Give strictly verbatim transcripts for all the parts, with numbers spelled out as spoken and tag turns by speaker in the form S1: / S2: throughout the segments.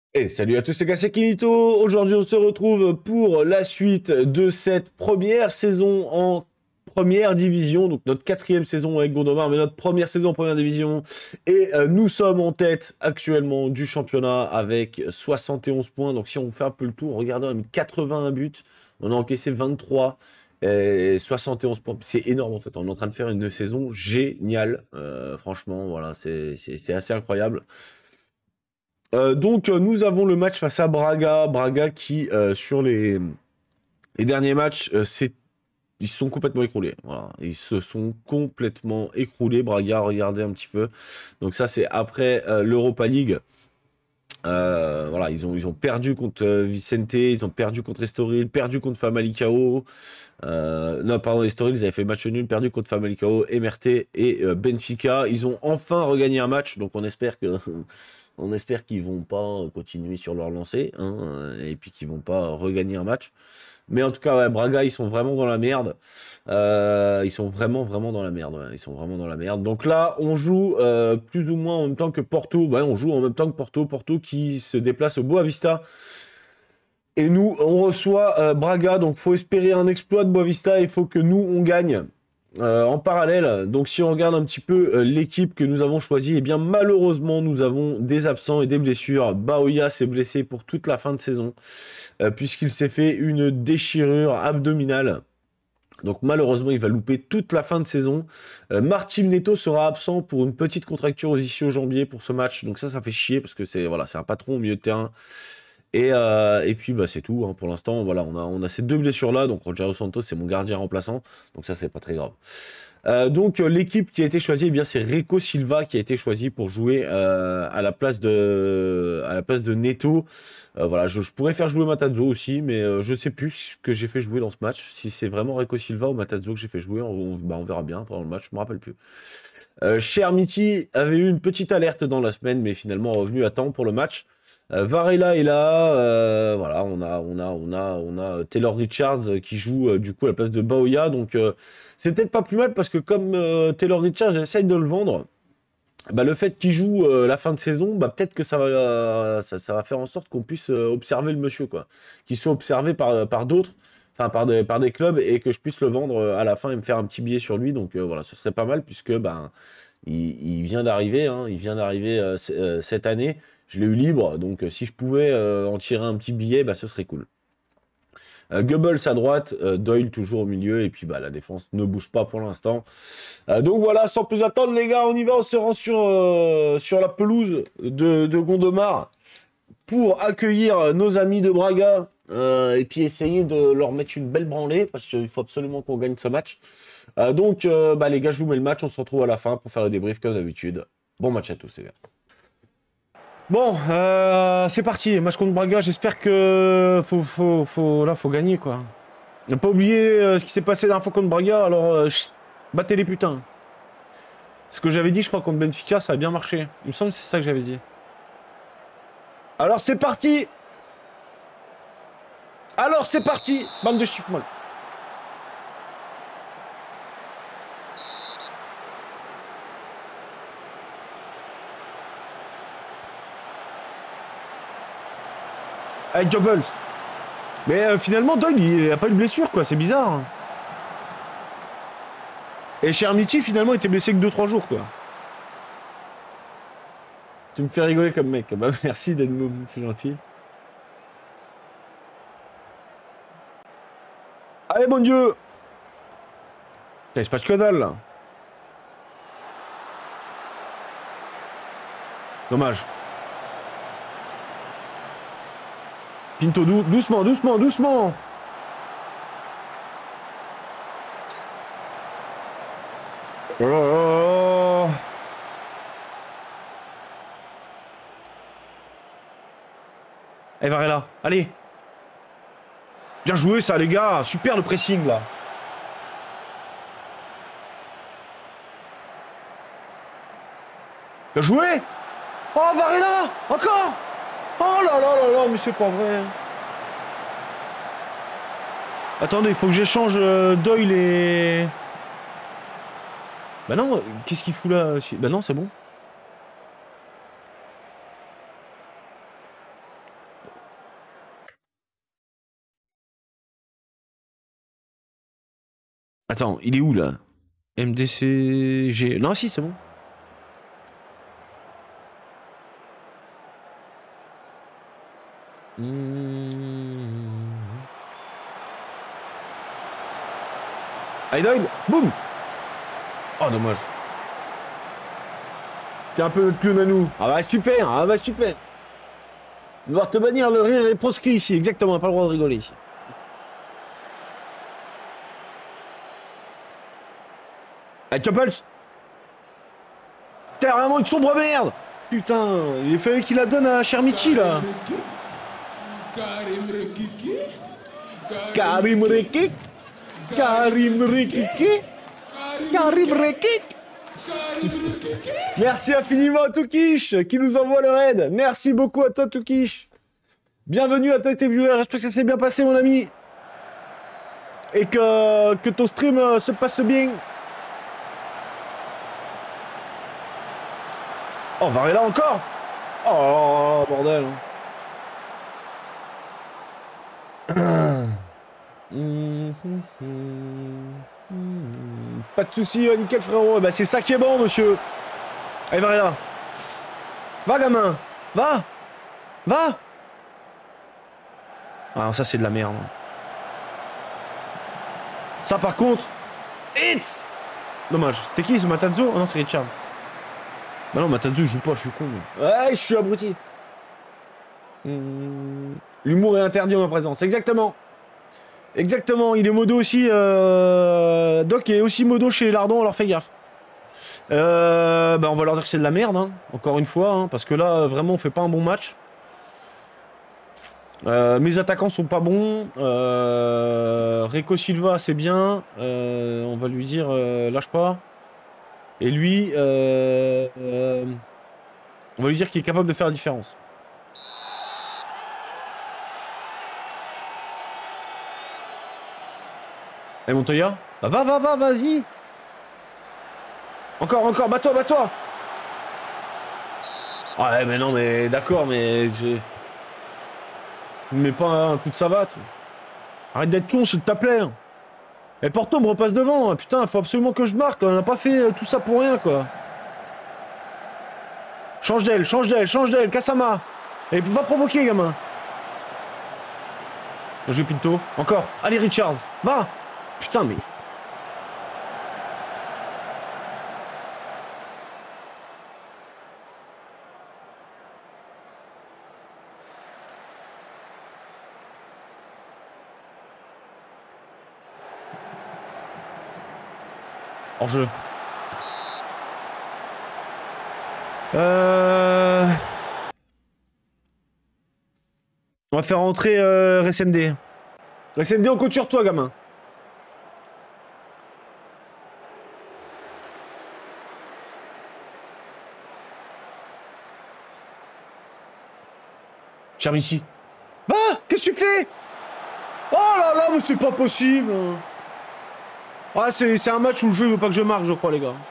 S1: Et salut à tous, c'est Gasset Kinito. Aujourd'hui, on se retrouve pour la suite de cette première saison en première division. Donc, notre quatrième saison avec Gondomar, mais notre première saison en première division. Et euh, nous sommes en tête actuellement du championnat avec soixante et onze points. Donc, si on fait un peu le tour, regardez, on a mis quatre-vingt-un buts. On a encaissé vingt-trois. Et soixante et onze points, c'est énorme en fait. On est en train de faire une saison géniale. Euh, franchement, voilà, c'est c'est- c'est assez incroyable. Euh, donc, euh, nous avons le match face à Braga. Braga qui, euh, sur les, les derniers matchs, euh, c'est- ils se sont complètement écroulés. Voilà. Ils se sont complètement écroulés. Braga, regardez un petit peu. Donc, ça, c'est après euh, l'Europa League. Euh, voilà, ils ont, ils ont perdu contre euh, Vicente, ils ont perdu contre Estoril, perdu contre Famalicão. Euh, non, pardon, Estoril, ils avaient fait match nul, perdu contre Famalicão, M R T et euh, Benfica. Ils ont enfin regagné un match, donc on espère que on espère qu'ils vont pas continuer sur leur lancée, hein, et puis qu'ils vont pas regagner un match. Mais en tout cas, ouais, Braga, ils sont vraiment dans la merde. Euh, ils sont vraiment, vraiment dans la merde. Ouais. Ils sont vraiment dans la merde. Donc là, on joue euh, plus ou moins en même temps que Porto. Ouais, on joue en même temps que Porto. Porto qui se déplace au Boavista. Et nous, on reçoit euh, Braga. Donc, faut espérer un exploit de Boavista. Il faut que nous, on gagne. Euh, en parallèle, donc si on regarde un petit peu euh, l'équipe que nous avons choisie, eh bien malheureusement nous avons des absents et des blessures. Baoya s'est blessé pour toute la fin de saison euh, puisqu'il s'est fait une déchirure abdominale. Donc malheureusement il va louper toute la fin de saison. Euh, Martim Neto sera absent pour une petite contracture aux ischio-jambiers pour ce match. Donc ça ça fait chier parce que c'est voilà, c'est un patron au milieu de terrain. Et, euh, et puis bah, c'est tout, hein. Pour l'instant, voilà, on a, on a ces deux blessures-là. Donc Rogério Santos, c'est mon gardien remplaçant. Donc ça, c'est pas très grave. Euh, donc euh, l'équipe qui a été choisie, eh bien c'est Reco Silva qui a été choisi pour jouer euh, à la place de à la place de Neto. Euh, voilà, je, je pourrais faire jouer Matazzo aussi, mais euh, je ne sais plus ce que j'ai fait jouer dans ce match. Si c'est vraiment Reco Silva ou Matazzo que j'ai fait jouer, on, on- bah, on verra bien pendant le match. Je me rappelle plus. Euh, Cher Miti avait eu une petite alerte dans la semaine, mais finalement revenu à temps pour le match. Euh, Varela est là, euh, voilà, on a, on a, on a, on a Taylor Richards qui joue euh, du coup à la place de Baoya, donc euh, c'est peut-être pas plus mal parce que comme euh, Taylor Richards essaye de le vendre, bah, le fait qu'il joue euh, la fin de saison, bah, peut-être que ça va, euh, ça, ça va faire en sorte qu'on puisse euh, observer le monsieur, quoi, qu'il soit observé par, par d'autres, enfin par des, par des clubs et que je puisse le vendre euh, à la fin et me faire un petit billet sur lui, donc euh, voilà, ce serait pas mal puisque ben il, il vient d'arriver, hein, il vient d'arriver euh, c- euh, cette année. Je l'ai eu libre, donc euh, si je pouvais euh, en tirer un petit billet, bah, ce serait cool. Euh, Goebbels à droite, euh, Doyle toujours au milieu, et puis bah, la défense ne bouge pas pour l'instant. Euh, donc voilà, sans plus attendre, les gars, on y va, on se rend sur, euh, sur la pelouse de, de Gondomar pour accueillir nos amis de Braga euh, et puis essayer de leur mettre une belle branlée parce qu'il faut absolument qu'on gagne ce match. Euh, donc, euh, bah, les gars, je vous mets le match. On se retrouve à la fin pour faire le débrief comme d'habitude. Bon match à tous, les gars. Bon, euh, c'est parti. Match contre Braga. J'espère que faut, faut, faut, là, faut gagner, quoi. Ne pas oublier euh, ce qui s'est passé la dernière fois contre Braga. Alors, euh, chut, battez les putains. Ce que j'avais dit, je crois, contre Benfica, ça a bien marché. Il me semble que c'est ça que j'avais dit. Alors, c'est parti. Alors, c'est parti. Bande de chiffres molles. Avec Goebbels. Mais euh, finalement, Doyle, il a pas eu de blessure, quoi. C'est bizarre. Et Chermiti, finalement, était blessé que deux trois jours, quoi. Tu me fais rigoler comme mec. Bah, merci d'Edmond, c'est gentil. Allez, bon Dieu. Il se passe que dalle, là. Dommage. Pinto, dou doucement, doucement, doucement. Oh là là. Eh, Varela, allez. Bien joué, ça, les gars. Super, le pressing, là. Bien joué. Oh, Varela. Encore. Oh là là là là, mais c'est pas vrai. Attendez, il faut que j'échange euh, Doyle et... Bah non, qu'est-ce qu'il fout là? Bah non, c'est bon. Attends, il est où là? M D C G. Non, si, c'est bon. Mmh. Idoyle, boum. Oh, dommage. T'es un peu notre clown à nous. Ah bah super, ah bah super. Devoir te bannir, le rire est proscrit ici. Exactement, pas le droit de rigoler ici. Allez, Chopples. T'es vraiment une sombre merde. Putain, il fallait qu'il la donne à Chermichi là. Karim Rekiki. Karim Rekiki. Karim Rekiki. Karim Rekiki. Merci infiniment à Toukish qui nous envoie le raid. Merci beaucoup à toi Toukish. Bienvenue à toi et tes viewers. J'espère que ça s'est bien passé mon ami. Et que, que ton stream euh, se passe bien. Oh, Varela encore. Oh, bordel. Pas de soucis, nickel frérot. Eh ben, c'est ça qui est bon, monsieur. Allez, Varela. Va, gamin. Va. Va. Ah, ça, c'est de la merde. Ça, par contre... It's. Dommage. C'était qui, ce Matanzo? Oh non, c'est Richard. Bah non, Matanzo, il joue pas, je suis con. Ouais, je suis abruti. Mmh. L'humour est interdit en ma présence. Exactement. Exactement, il est modo aussi. Euh... Doc est aussi modo chez Lardon, alors fais gaffe. Euh... Bah on va leur dire que c'est de la merde, hein. Encore une fois, hein, parce que là, vraiment, on fait pas un bon match. Euh, mes attaquants sont pas bons. Euh, Rico Silva, c'est bien. Euh, on va lui dire, euh, lâche pas. Et lui, euh, euh, on va lui dire qu'il est capable de faire la différence. Et Montoya, bah va, va, va, vas-y. Encore, encore, bats-toi, bats-toi. Ah ouais, mais non, mais d'accord, mais j'ai... Mais pas un coup de savate. Arrête d'être con, s'il te plaît. Et Porto me repasse devant. Putain, faut absolument que je marque. On n'a pas fait tout ça pour rien, quoi. Change d'aile, change d'aile, change d'aile. Kassama. Et va provoquer, gamin. Bien joué, Pinto. Encore. Allez, Richards. Va. Putain, mais... Hors jeu. Euh... On va faire rentrer euh, Resende. Resende, on compte sur toi, gamin. Chermichi. Va. Qu'est-ce que tu fais? Oh là là, mais c'est pas possible. Ah, c'est un match où le jeu veut pas que je marque, je crois, les gars.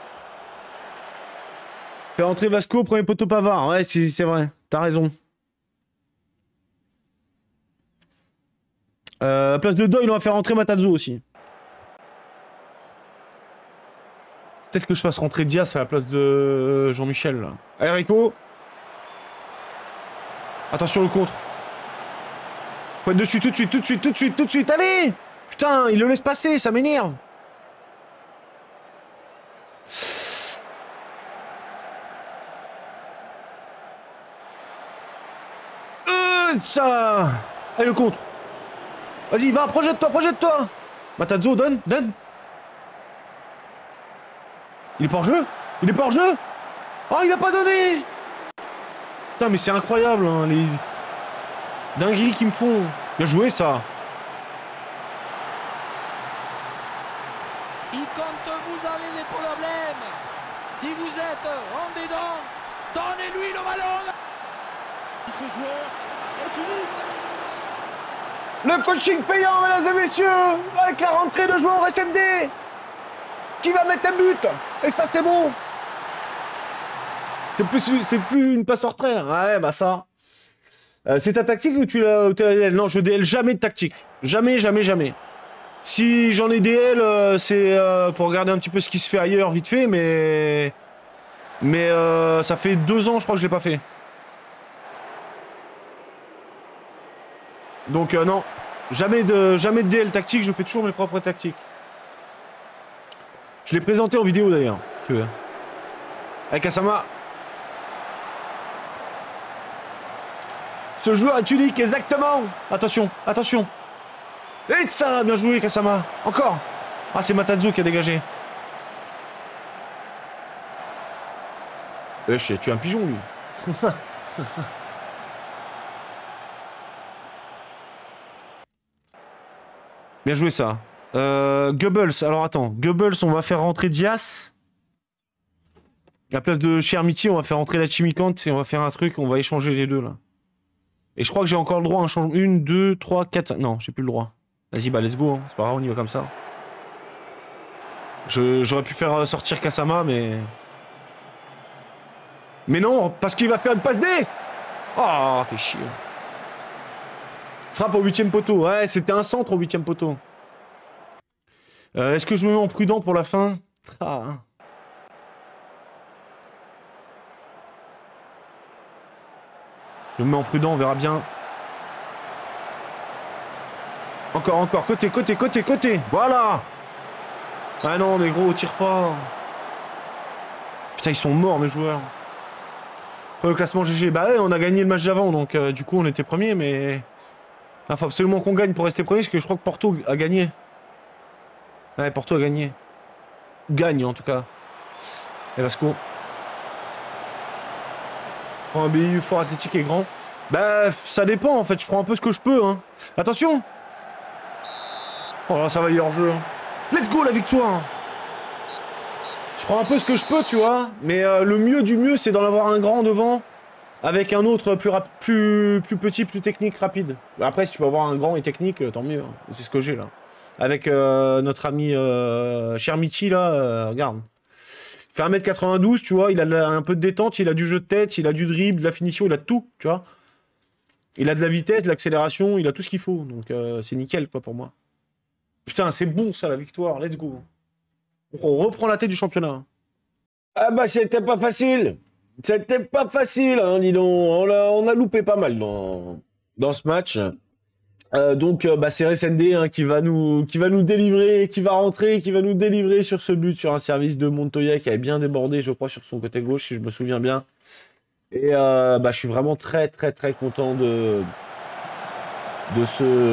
S1: Faire entrer Vasco, premier poteau Pavard. Ouais, c'est vrai. T'as raison. Euh, à place de Doyle, on va faire rentrer Matazo aussi. Peut-être que je fasse rentrer Diaz à la place de Jean-Michel. Allez, Rico. Attention, le contre. Faut être dessus tout de suite, tout de suite, tout de suite, tout de suite. Allez. Putain, il le laisse passer, ça m'énerve. Ça. Allez, le contre. Vas-y, va, projette-toi, projette-toi. Matazo, donne, donne. Il est pas hors jeu. Il est pas hors jeu. Oh, il a pas donné. Putain, mais c'est incroyable, hein, les dingueries qu'ils me font. Bien joué, ça.
S2: Et quand vous avez des problèmes, si vous êtes en dedans, donnez-lui le ballon.
S3: Ce joueur est unique.
S1: Le coaching payant, mesdames et messieurs, avec la rentrée de joueurs S M D, qui va mettre un but. Et ça, c'est bon. C'est plus, c'est plus une passe hors trait, là. Ouais, bah ça. Euh, c'est ta tactique ou tu l'as D L? Non, je D L jamais de tactique. Jamais, jamais, jamais. Si j'en ai des L, euh, c'est euh, pour regarder un petit peu ce qui se fait ailleurs, vite fait, mais... Mais euh, ça fait deux ans, je crois que je l'ai pas fait. Donc euh, non, jamais de, jamais de D L tactique, je fais toujours mes propres tactiques. Je l'ai présenté en vidéo d'ailleurs, si tu veux. Avec Asama. Ce joueur est unique, exactement. Attention, attention. Et ça, bien joué, Kasama. Encore. Ah, c'est Matazu qui a dégagé. Eh, je tu es un pigeon, lui. Bien joué, ça. Euh, Goebbels. Alors, attends. Goebbels, on va faire rentrer Dias. À la place de Chermiti, on va faire rentrer la Chimicante et on va faire un truc. On va échanger les deux, là. Et je crois que j'ai encore le droit à un changement. Une, deux, trois, quatre, cinq. Non, j'ai plus le droit. Vas-y, bah, let's go. Hein. C'est pas grave, on y va comme ça. J'aurais pu faire sortir Kasama, mais... Mais non, parce qu'il va faire une passe D. Oh, fait chier. Frappe au huitième poteau. Ouais, c'était un centre au huitième poteau. Euh, Est-ce que je me mets en prudent pour la fin? Ah. Je me mets en prudent, on verra bien. Encore, encore. Côté, côté, côté, côté. Voilà. Ah non, mais gros, tire pas. Putain, ils sont morts, mes joueurs. Après, le classement G G. Bah ouais, on a gagné le match d'avant, donc euh, du coup, on était premier, mais... Là, faut absolument qu'on gagne pour rester premier, parce que je crois que Porto a gagné. Ouais, Porto a gagné. Gagne, en tout cas. Et Vasco. Prends un B U fort, athlétique et grand. Bah, ça dépend, en fait. Je prends un peu ce que je peux, hein. Attention. Oh là, ça va, il est hors jeu. Let's go, la victoire. Je prends un peu ce que je peux, tu vois. Mais euh, le mieux du mieux, c'est d'en avoir un grand devant. Avec un autre plus, plus, plus petit, plus technique, rapide. Après, si tu peux avoir un grand et technique, tant mieux. Hein. C'est ce que j'ai, là. Avec euh, notre ami euh, Chermiti, là, euh, regarde. Il fait un mètre quatre-vingt-douze, tu vois. Il a un peu de détente, il a du jeu de tête, il a du dribble, de la finition, il a de tout, tu vois. Il a de la vitesse, de l'accélération, il a tout ce qu'il faut. Donc, euh, c'est nickel, quoi, pour moi. Putain, c'est bon, ça, la victoire. Let's go. On reprend la tête du championnat. Ah bah, c'était pas facile. C'était pas facile, hein, dis donc. On a, on a loupé pas mal dans, dans ce match. Euh, donc, euh, bah, c'est Resende hein, qui, va nous, qui va nous délivrer, qui va rentrer, qui va nous délivrer sur ce but, sur un service de Montoya qui avait bien débordé, je crois, sur son côté gauche, si je me souviens bien. Et euh, bah, je suis vraiment très, très, très content de, de,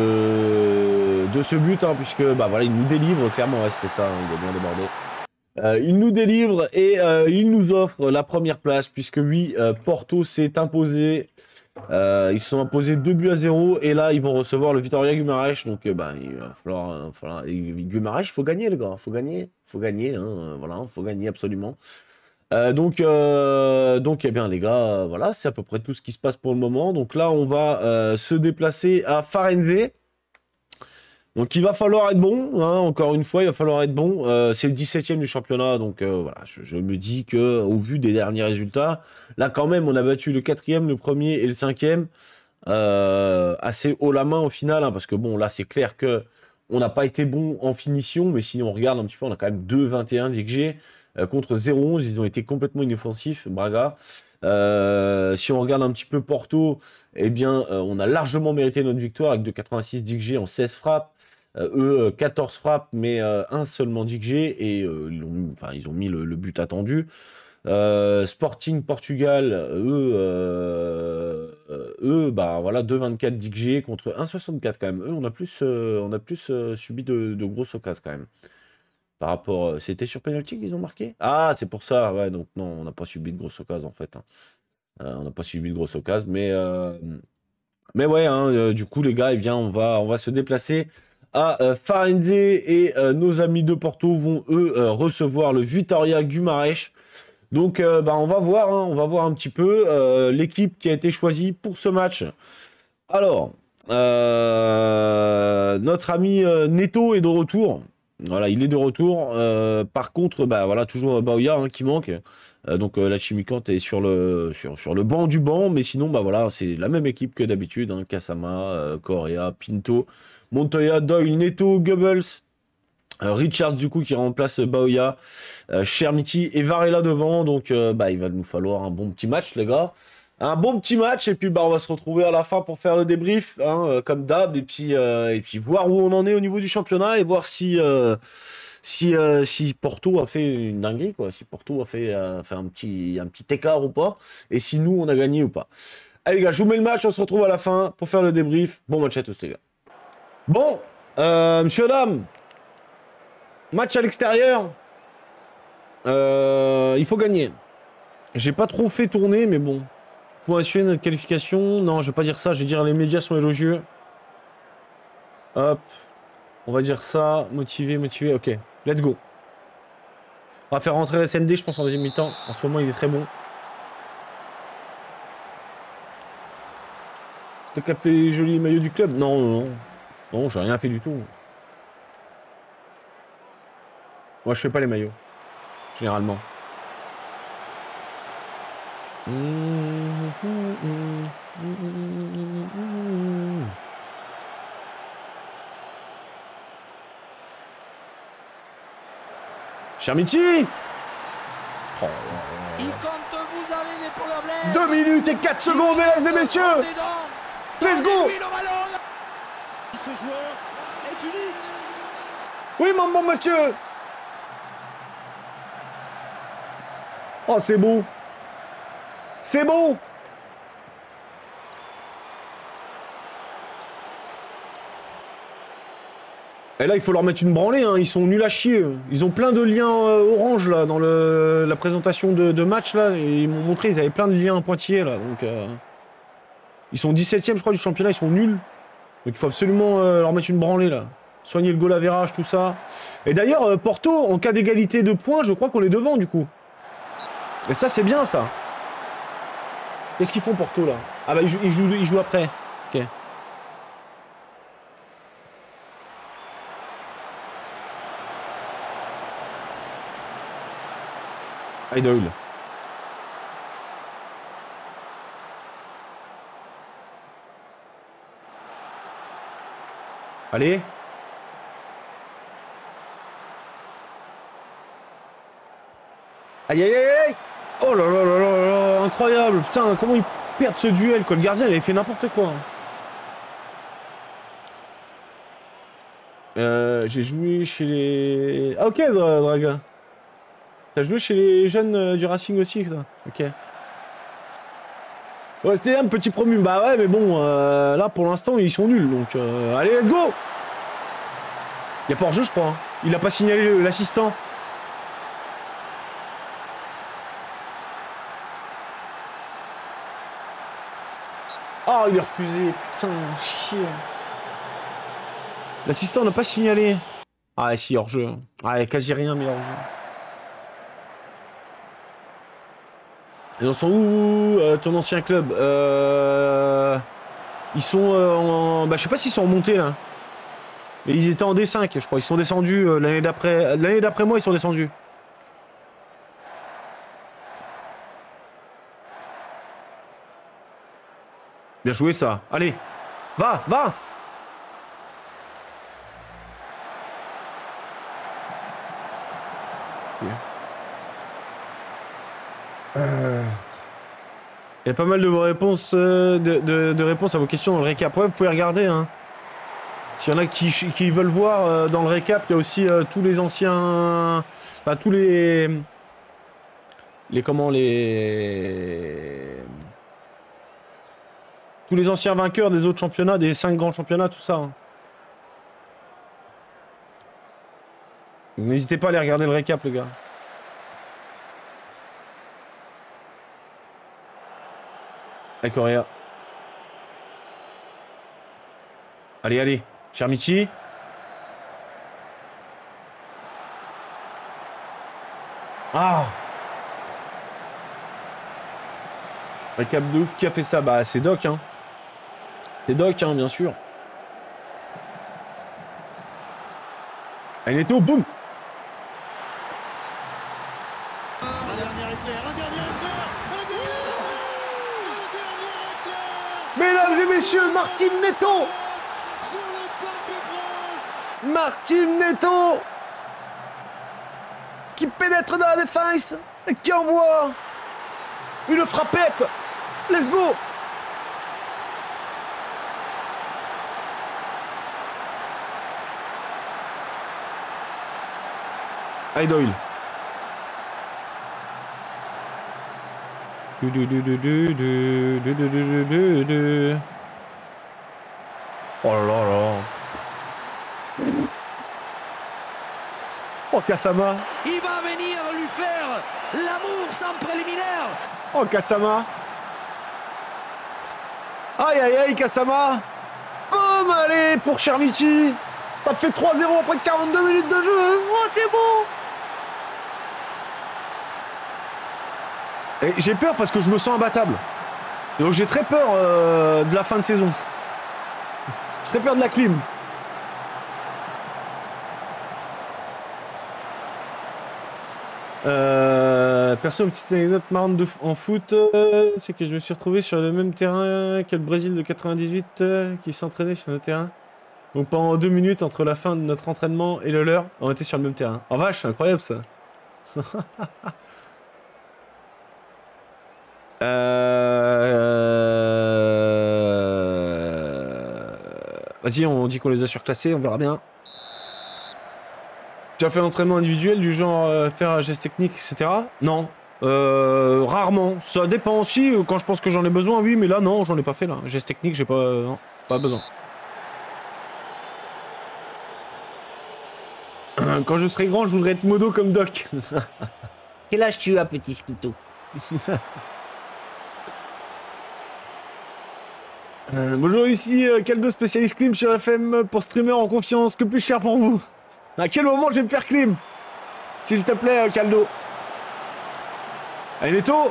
S1: ce, de ce but, hein, puisque bah, voilà, il nous délivre, clairement, ouais, c'était ça, hein, il a bien débordé. Euh, il nous délivre et euh, il nous offre la première place, puisque oui, euh, Porto s'est imposé. Euh, ils se sont imposés deux buts à zéro et là ils vont recevoir le Vitória Guimarães, donc euh, bah, il va falloir, euh, falloir Guimarães, il faut gagner les gars, faut gagner, faut gagner, hein, euh, voilà, faut gagner absolument. Euh, donc euh, donc eh bien les gars, euh, voilà, c'est à peu près tout ce qui se passe pour le moment. Donc là on va euh, se déplacer à Farense. Donc il va falloir être bon, hein, encore une fois, il va falloir être bon. Euh, c'est le dix-septième du championnat, donc euh, voilà, je, je me dis que au vu des derniers résultats, là quand même, on a battu le quatrième, le premier et le cinquième, euh, assez haut la main au final, hein, parce que bon, là c'est clair que on n'a pas été bon en finition, mais si on regarde un petit peu, on a quand même deux vingt et un d'X G euh, contre zéro onze, ils ont été complètement inoffensifs, Braga. Euh, si on regarde un petit peu Porto, eh bien, euh, on a largement mérité notre victoire avec deux quatre-vingt-six d'X G en seize frappes. Euh, eux, quatorze frappes, mais euh, un seulement d'X G, et euh, ils, ont, enfin, ils ont mis le, le but attendu. Euh, Sporting Portugal, eux, euh, eux bah, voilà, deux vingt-quatre d'X G contre un soixante-quatre quand même. Eux, on a plus, euh, on a plus euh, subi de, de grosses occasions quand même. Par rapport... Euh, C'était sur penalty qu'ils ont marqué? Ah, c'est pour ça, ouais, donc non, on n'a pas subi de grosses occasions en fait. Hein. Euh, on n'a pas subi de grosses occasions, mais... Euh, mais ouais, hein, euh, du coup, les gars, eh bien, on va, on va se déplacer à euh, Farense et euh, nos amis de Porto vont eux euh, recevoir le Vitória Guimarães. Donc euh, bah, on va voir, hein, on va voir un petit peu euh, l'équipe qui a été choisie pour ce match. Alors, euh, notre ami euh, Neto est de retour. Voilà, il est de retour. Euh, par contre, bah voilà, toujours Baoya hein, qui manque. Euh, donc euh, la Chimicante est sur le, sur, sur le banc du banc, mais sinon, bah voilà, c'est la même équipe que d'habitude. Hein, Kasama, euh, Correa, Pinto, Montoya, Doyle, Neto, Goebbels, euh, Richards du coup qui remplace Baoya, euh, Chermiti et Varela devant. Donc euh, bah, il va nous falloir un bon petit match, les gars. Un bon petit match, et puis bah, on va se retrouver à la fin pour faire le débrief, hein, euh, comme d'hab, et puis, euh, et puis voir où on en est au niveau du championnat, et voir si... Euh, Si, euh, si Porto a fait une dinguerie, quoi, si Porto a fait, euh, fait un, petit, un petit écart ou pas, et si nous, on a gagné ou pas. Allez, les gars, je vous mets le match, on se retrouve à la fin pour faire le débrief. Bon match à tous, les gars. Bon, euh, monsieur, dame, match à l'extérieur. Euh, il faut gagner. J'ai pas trop fait tourner, mais bon. Pour assurer notre qualification, non, je vais pas dire ça, je vais dire les médias sont élogieux. Hop. On va dire ça, motivé, motivé, ok. Let's go. On va faire rentrer S N D, je pense, en deuxième mi-temps. En ce moment, il est très bon. T'as capté les jolis maillots du club? Non, non, non. Non, j'ai rien fait du tout. Moi, je fais pas les maillots. Généralement. Chermiti. Oh.
S2: Et quand vous avez des problèmes,
S1: deux minutes et quatre secondes, mesdames et messieurs. Let's go.
S3: Ce joueur est unique.
S1: Oui, maman, monsieur. Oh, c'est beau. C'est beau. Et là, il faut leur mettre une branlée, hein. Ils sont nuls à chier. Ils ont plein de liens euh, orange, là, dans le, la présentation de, de match, là. Et ils m'ont montré, ils avaient plein de liens pointillés, là. Donc, euh, ils sont dix-septième, je crois, du championnat. Ils sont nuls. Donc, il faut absolument euh, leur mettre une branlée, là. Soigner le goal average, tout ça. Et d'ailleurs, euh, Porto, en cas d'égalité de points, je crois qu'on est devant, du coup. Et ça, c'est bien, ça. Qu'est-ce qu'ils font, Porto, là? Ah bah, ils jouent, ils jouent, ils jouent après. Ok. Idol. Allez. Aïe aïe aïe aïe. Oh là là là là là, incroyable. Putain, comment ils perdent ce duel, quoi. Le gardien, il avait fait n'importe quoi. Euh, j'ai joué chez les... Ah ok, Dra Draga. T'as joué chez les jeunes euh, du Racing aussi, ça. Ok. Ouais, c'était un petit promu. Bah ouais, mais bon, euh, là, pour l'instant, ils sont nuls. Donc, euh, allez, let's go. Il y a pas hors-jeu, je crois. Hein. Il a pas signalé l'assistant. Oh, il est refusé. Putain, chier. L'assistant n'a pas signalé. Ah, si, hors-jeu. Ah, quasi rien, mais hors-jeu. Ils en sont où, euh, ton ancien club? euh... Ils sont euh, en... Bah, je sais pas s'ils sont remontés, là. Mais ils étaient en D cinq, je crois. Ils sont descendus euh, l'année d'après... L'année d'après moi, ils sont descendus. Bien joué, ça. Allez. Va, va. Okay. Euh... Il y a pas mal de vos réponses, euh, de, de, de réponses à vos questions dans le récap. Ouais, vous pouvez regarder. Hein. S'il y en a qui, qui veulent voir euh, dans le récap, il y a aussi euh, tous les anciens, enfin tous les, les comment les, tous les anciens vainqueurs des autres championnats, des cinq grands championnats, tout ça. Hein. N'hésitez pas à aller regarder le récap, les gars. Avec Correa. Allez, allez. Chermiti. Ah. Récap de ouf. Qui a fait ça? Bah, c'est Doc, hein. C'est Doc, hein, bien sûr. Allez, Neto, boum.
S3: Un dernier éclair, un dernier
S1: messieurs, Martin Neto. Martin Neto qui pénètre dans la défense et qui envoie une frappette. Let's go. Allez Doyle. Du, du, du, du, du, du, du, du, du, du, du. Oh là là. Oh Kasama.
S2: Il va venir lui faire l'amour sans préliminaire.
S1: Oh Kasama. Aïe aïe aïe Kasama. Boum, allez pour Chermiti. Ça fait trois zéro après quarante-deux minutes de jeu. Oh c'est bon. Et j'ai peur parce que je me sens imbattable. Donc j'ai très peur euh, de la fin de saison. J'ai très peur de la clim. Euh, perso, une petite anecdote marrante de en foot, euh, c'est que je me suis retrouvé sur le même terrain que le Brésil de quatre-vingt-dix-huit euh, qui s'entraînait sur notre terrain. Donc pendant deux minutes entre la fin de notre entraînement et le leur, on était sur le même terrain. En vache, c'est incroyable ça. euh... Vas-y, on dit qu'on les a surclassés, on verra bien. Tu as fait l'entraînement individuel du genre euh, faire un geste technique, et cetera. Non. Euh, rarement. Ça dépend aussi. Quand je pense que j'en ai besoin, oui, mais là, non, j'en ai pas fait là. Geste technique, j'ai pas... Euh, non, pas besoin. Quand je serai grand, je voudrais être modo comme Doc.
S4: Quel âge tu as, petit Skito?
S1: euh, Bonjour, ici euh, Caldo, spécialiste clim sur F M pour streamer en confiance. Que plus cher pour vous? À quel moment je vais me faire clim? S'il te plaît, euh, Caldo. Allez, Neto.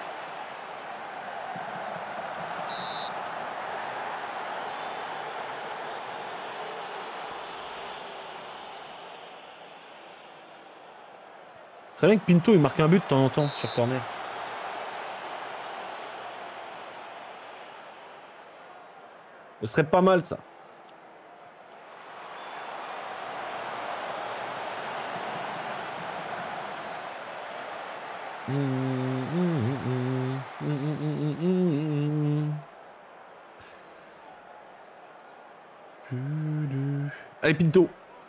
S1: C'est très bien que Pinto il marque un but de temps en temps sur corner. Ce serait pas mal ça. Allez Pinto.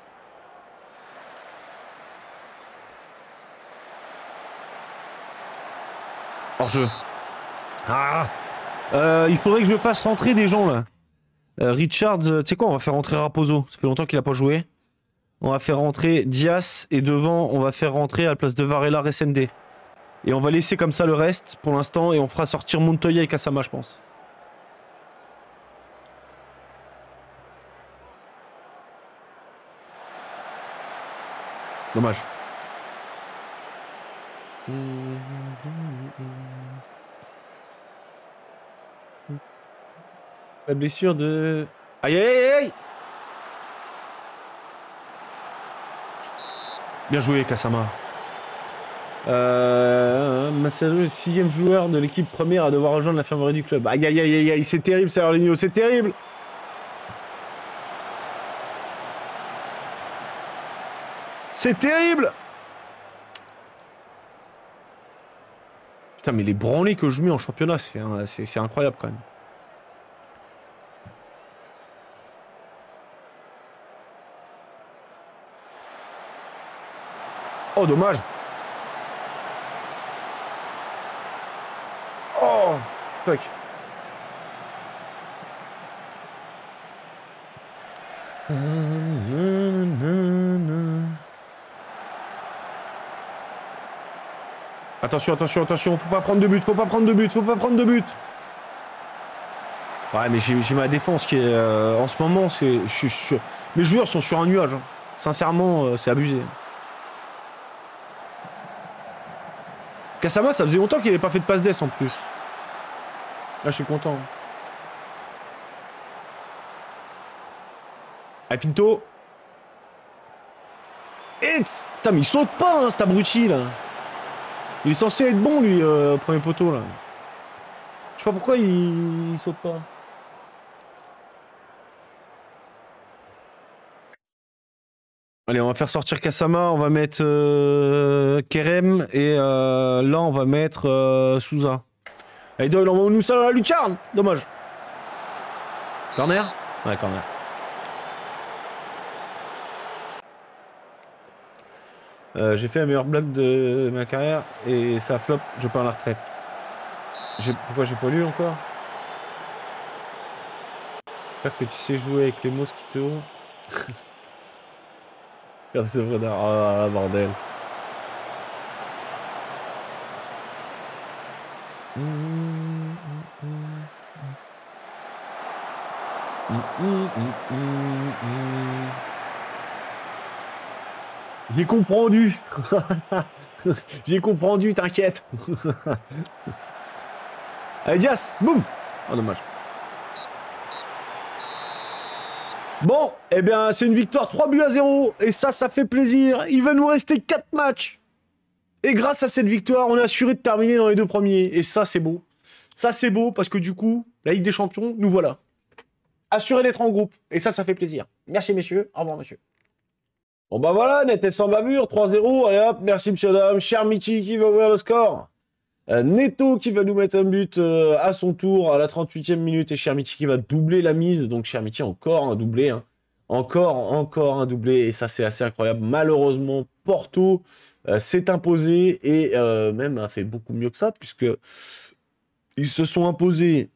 S1: Hors jeu. Ah euh, il faudrait que je fasse rentrer des gens là. Euh, Richards, tu sais quoi, on va faire rentrer Raposo. Ça fait longtemps qu'il a pas joué. On va faire rentrer Diaz et devant on va faire rentrer à la place de Varela Resende. Et on va laisser comme ça le reste pour l'instant et on fera sortir Montoya et Kasama je pense. Dommage. La blessure de... Aïe aïe aïe aïe. Bien joué Kasama. Euh, Massaro, le sixième joueur de l'équipe première à devoir rejoindre l'infirmerie du club. Aïe aïe aïe aïe aïe, c'est terrible ça Arlenio, c'est terrible. C'est terrible. Putain mais les branlés que je mets en championnat, c'est incroyable quand même. Oh dommage. Oh fuck. Attention, attention, attention, faut pas prendre de but, faut pas prendre de but, faut pas prendre de but. Ouais mais j'ai ma défense qui est euh, en ce moment, c'est, mes joueurs sont sur un nuage. Hein. Sincèrement, euh, c'est abusé. Kasama, ça faisait longtemps qu'il n'avait pas fait de passe d'ess en plus. Là, je suis content. Allez, Pinto. It's... Putain, mais il saute pas, hein, cet abruti, là. Il est censé être bon, lui, euh, au premier poteau, là. Je sais pas pourquoi il... il saute pas. Allez, on va faire sortir Kasama, on va mettre euh, Kerem et euh, là on va mettre euh, Souza. Allez Doyle, envoie-nous ça dans la lucarne. Dommage. Corner? Ouais, corner. Euh, j'ai fait la meilleure blague de ma carrière et ça flop, je pars à la retraite. Pourquoi j'ai pas lu encore? J'espère que tu sais jouer avec les mosquitos. Regarde ce renard, oh bordel. J'ai comprendu. J'ai comprendu, t'inquiète. Allez, Dias, boum. Oh, dommage. Bon, eh bien, c'est une victoire trois buts à zéro. Et ça, ça fait plaisir. Il va nous rester quatre matchs. Et grâce à cette victoire, on est assuré de terminer dans les deux premiers. Et ça, c'est beau. Ça, c'est beau parce que du coup, la Ligue des Champions, nous voilà. Assuré d'être en groupe. Et ça, ça fait plaisir. Merci, messieurs. Au revoir, monsieur. Bon, bah voilà, net et sans bavure, trois zéro. Allez hop, merci, monsieur, dame. Chermiti qui va ouvrir le score. Euh, Neto qui va nous mettre un but euh, à son tour à la trente-huitième minute. Et Chermiti qui va doubler la mise. Donc, Chermiti encore un doublé. Hein. Encore, encore un doublé. Et ça, c'est assez incroyable. Malheureusement, Porto euh, s'est imposé et euh, même a fait beaucoup mieux que ça, puisque ils se sont imposés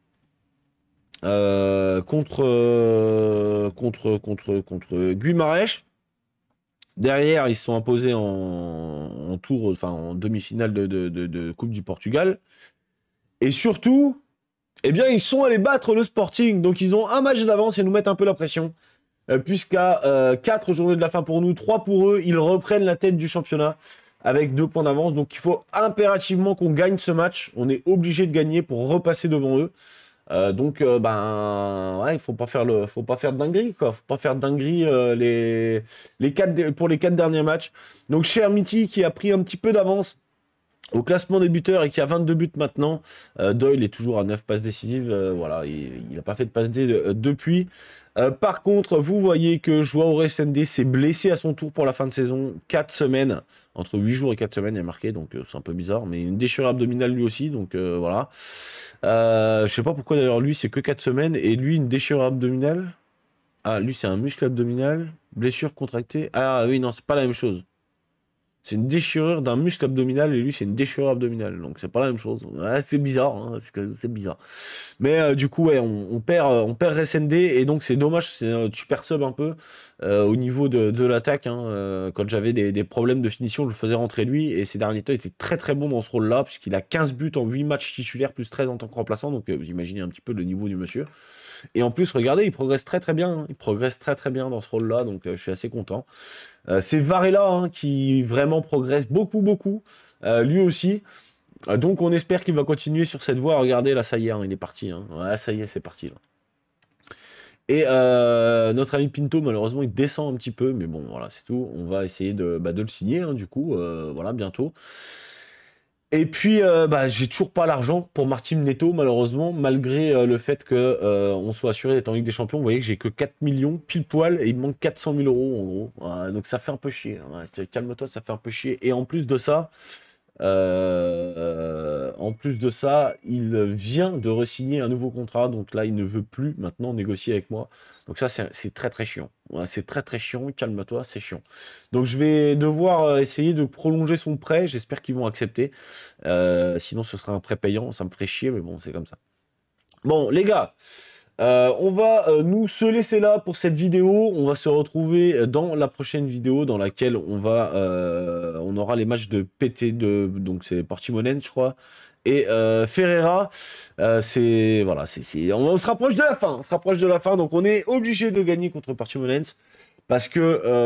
S1: euh, contre, euh, contre, contre, contre Guimarães. Derrière, ils se sont imposés en, en tour, enfin en demi-finale de, de, de, de Coupe du Portugal. Et surtout, eh bien, ils sont allés battre le Sporting. Donc, ils ont un match d'avance et nous mettent un peu la pression. Euh, Puisqu'à euh, quatre journées de la fin pour nous, trois pour eux, ils reprennent la tête du championnat avec deux points d'avance. Donc, il faut impérativement qu'on gagne ce match. On est obligé de gagner pour repasser devant eux. Euh, donc, euh, ben, ouais, il faut pas faire le, faut pas faire de dinguerie, quoi. Faut pas faire de dinguerie euh, les, les quatre, pour les quatre derniers matchs. Donc, Chermiti qui a pris un petit peu d'avance au classement des buteurs et qui a vingt-deux buts maintenant. Euh, Doyle est toujours à neuf passes décisives. Euh, voilà, il n'a pas fait de passe D euh, depuis. Euh, par contre, vous voyez que Joao Resende s'est blessé à son tour pour la fin de saison. quatre semaines, entre huit jours et quatre semaines, il a marqué, donc euh, c'est un peu bizarre. Mais une déchirure abdominale lui aussi, donc euh, voilà. Euh, je sais pas pourquoi d'ailleurs lui c'est que quatre semaines et lui une déchirure abdominale. Ah, lui c'est un muscle abdominal, blessure contractée. Ah oui, non, c'est pas la même chose. C'est une déchirure d'un muscle abdominal et lui c'est une déchirure abdominale, donc c'est pas la même chose. Ouais, c'est bizarre, hein, c'est bizarre. Mais euh, du coup ouais, on, on perd, on perd Resende et donc c'est dommage, tu percebes un peu euh, au niveau de, de l'attaque. Hein, euh, quand j'avais des, des problèmes de finition, je le faisais rentrer lui et ces derniers temps il était très très bon dans ce rôle-là puisqu'il a quinze buts en huit matchs titulaires plus treize en tant que remplaçant, donc euh, vous imaginez un petit peu le niveau du monsieur. Et en plus, regardez, il progresse très très bien. Hein. Il progresse très très bien dans ce rôle-là, donc euh, je suis assez content. Euh, c'est Varela hein, qui vraiment progresse beaucoup beaucoup, euh, lui aussi. Euh, donc on espère qu'il va continuer sur cette voie. Regardez, là ça y est, hein, il est parti. Hein. Ouais, ça y est, c'est parti. Là. Et euh, notre ami Pinto, malheureusement, il descend un petit peu, mais bon, voilà, c'est tout. On va essayer de, bah, de le signer, hein, du coup, euh, voilà, bientôt. Et puis, euh, bah, j'ai toujours pas l'argent pour Martin Neto, malheureusement, malgré euh, le fait qu'on euh, soit assuré d'être en Ligue des Champions. Vous voyez que j'ai que quatre millions pile poil et il me manque quatre cent mille euros en gros. Ouais, donc ça fait un peu chier. Ouais, calme-toi, ça fait un peu chier. Et en plus de ça, euh, euh, en plus de ça, il vient de re-signer un nouveau contrat. Donc là, il ne veut plus maintenant négocier avec moi. Donc ça, c'est très très chiant. Ouais, c'est très très chiant. Calme-toi, c'est chiant. Donc je vais devoir essayer de prolonger son prêt. J'espère qu'ils vont accepter. Euh, sinon, ce sera un prêt payant. Ça me ferait chier, mais bon, c'est comme ça. Bon, les gars, euh, on va euh, nous se laisser là pour cette vidéo. On va se retrouver dans la prochaine vidéo dans laquelle on va, euh, on aura les matchs de P T de, donc c'est Portimonense, je crois. Et euh, Ferreira, euh, c'est voilà, c'est on, on se rapproche de la fin, on se rapproche de la fin, donc on est obligé de gagner contre Portimonense parce que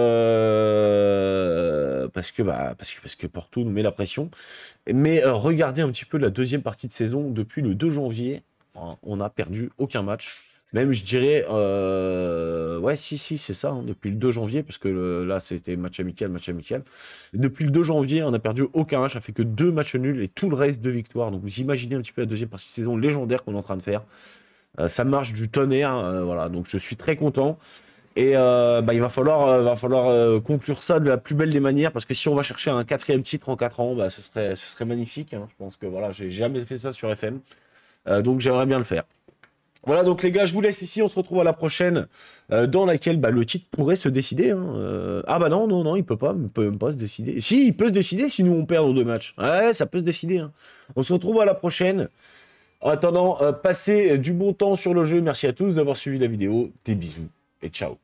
S1: euh, parce que bah parce que parce que Porto nous met la pression. Mais euh, regardez un petit peu la deuxième partie de saison depuis le deux janvier, hein, on n'a perdu aucun match. Même, je dirais, euh... ouais, si, si, c'est ça, hein, depuis le deux janvier, parce que le, là, c'était match amical, match amical. Depuis le deux janvier, on n'a perdu aucun match, ça fait que deux matchs nuls et tout le reste de victoires. Donc, vous imaginez un petit peu la deuxième partie de saison légendaire qu'on est en train de faire. Euh, ça marche du tonnerre, euh, voilà, donc je suis très content. Et euh, bah, il va falloir, euh, va falloir euh, conclure ça de la plus belle des manières, parce que si on va chercher un quatrième titre en quatre ans, bah, ce serait, ce serait magnifique. Hein. Je pense que voilà, j'ai jamais fait ça sur F M, euh, donc j'aimerais bien le faire. Voilà, donc les gars, je vous laisse ici. On se retrouve à la prochaine, euh, dans laquelle bah, le titre pourrait se décider. Hein. Euh, ah bah non, non, non, il peut pas, il peut même pas se décider. Si, il peut se décider si nous on perd nos deux matchs. Ouais, ça peut se décider. Hein. On se retrouve à la prochaine. En attendant, euh, passez du bon temps sur le jeu. Merci à tous d'avoir suivi la vidéo. Des bisous et ciao.